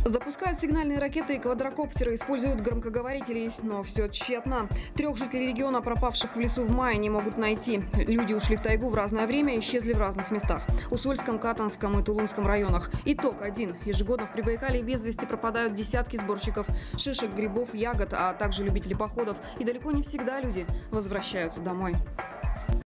Запускают сигнальные ракеты и квадрокоптеры, используют громкоговорители, но все тщетно. 3 жителей региона, пропавших в лесу в мае, не могут найти. Люди ушли в тайгу в разное время и исчезли в разных местах. В Усольском, Катанском и Тулунском районах. Итог один. Ежегодно в Прибайкалье без вести пропадают десятки сборщиков шишек, грибов, ягод, а также любителей походов. И далеко не всегда люди возвращаются домой.